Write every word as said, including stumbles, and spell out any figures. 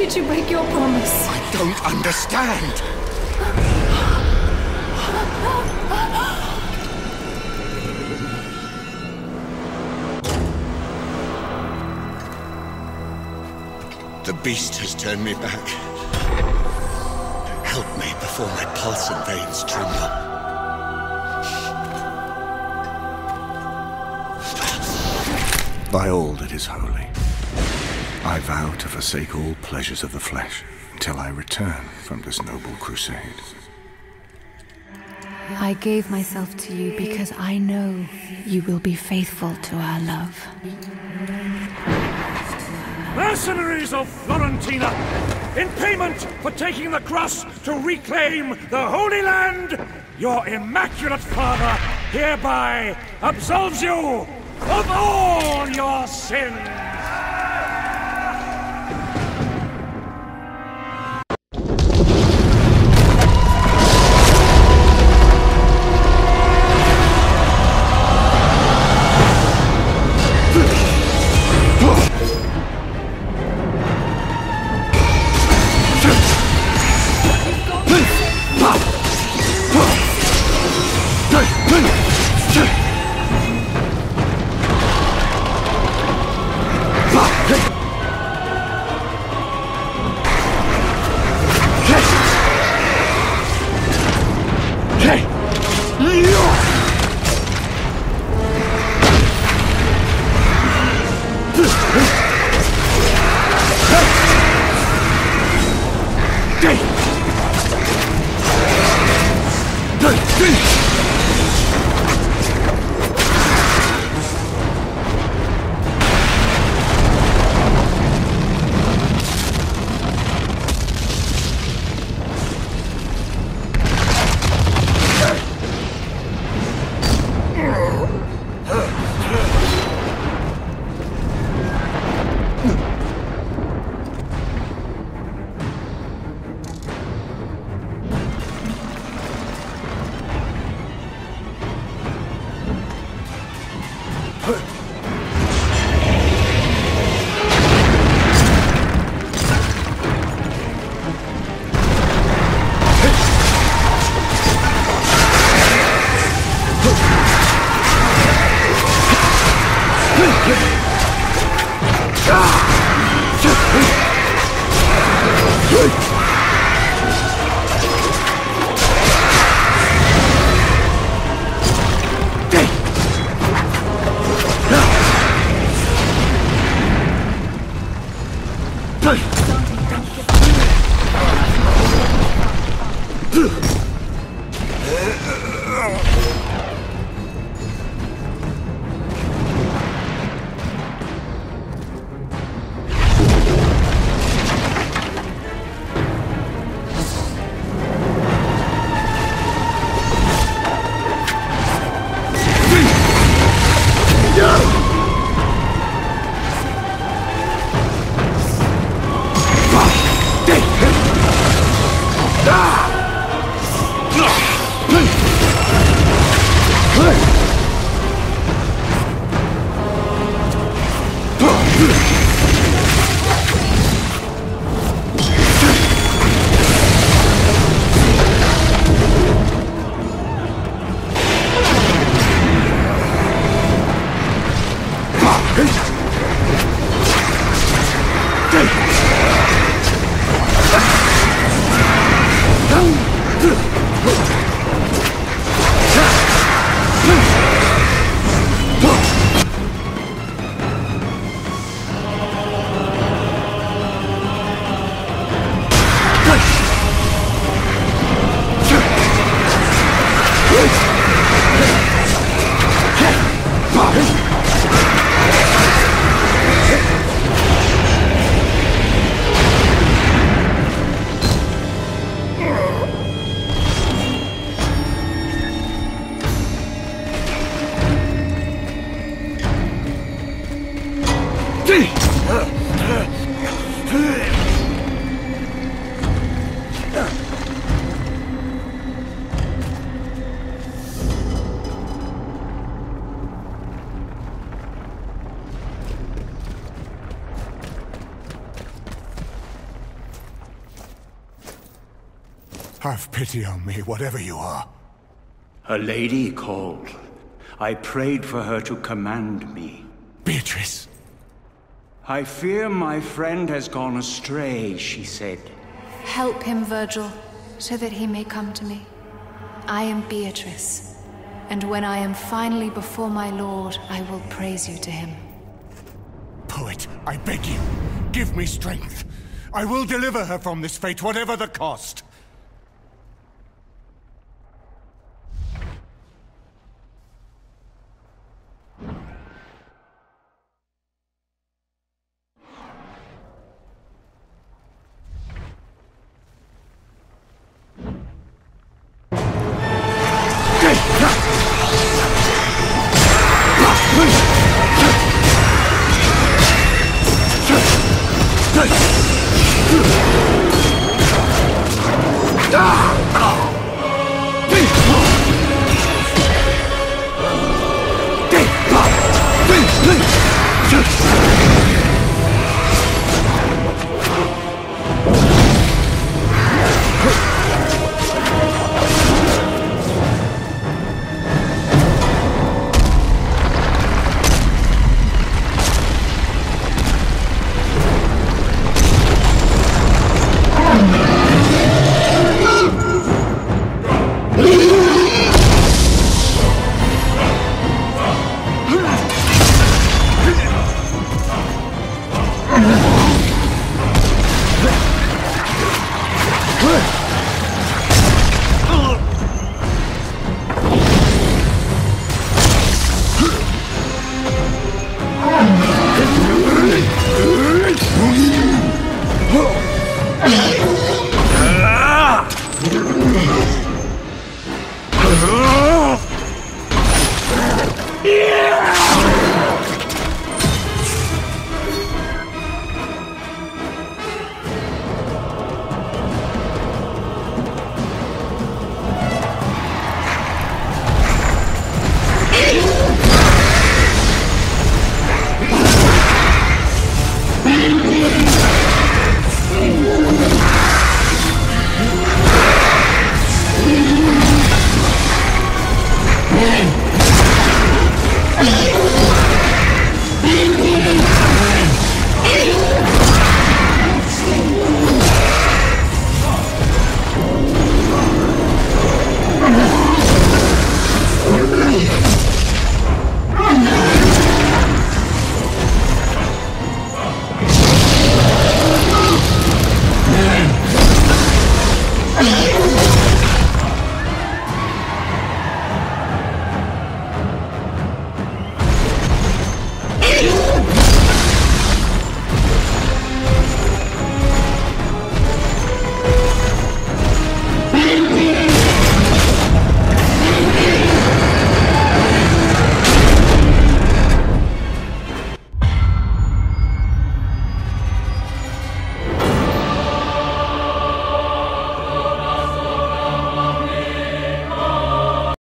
did you break your promise? I don't understand! The beast has turned me back. Help me before my pulse and veins tremble. By all that is holy, I vow to forsake all pleasures of the flesh until I return from this noble crusade. I gave myself to you because I know you will be faithful to our love. Mercenaries of Florentina, in payment for taking the cross to reclaim the Holy Land, your immaculate father hereby absolves you of all your sins! Have pity on me, whatever you are. A lady called. I prayed for her to command me. Beatrice. I fear my friend has gone astray, she said. Help him, Virgil, so that he may come to me. I am Beatrice, and when I am finally before my lord, I will praise you to him. Poet, I beg you, give me strength. I will deliver her from this fate, whatever the cost. Yeah.